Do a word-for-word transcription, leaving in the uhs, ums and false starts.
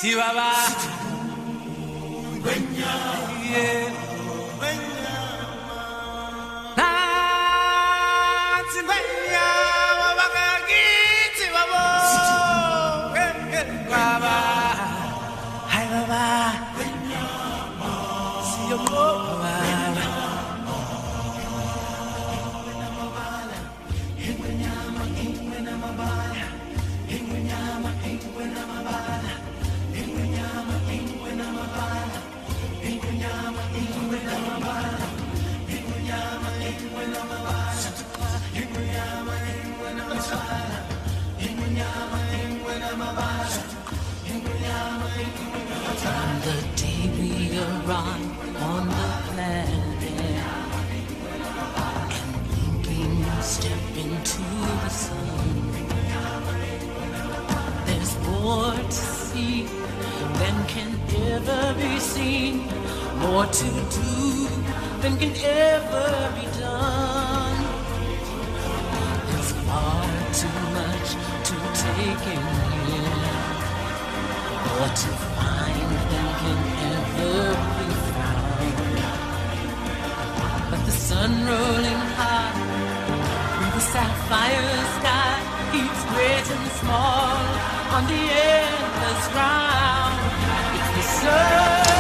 Baba. Yeah. Baba, hi Baba, see you Baba. On the day we arrive on the planet and blinking step into the sun, there's more to see than can ever be seen, more to do than can ever be done. There's far too much to take in here, more to find than can ever be found. But the sun rolling high through the sapphire sky keeps great and small on the endless round. It's the sun.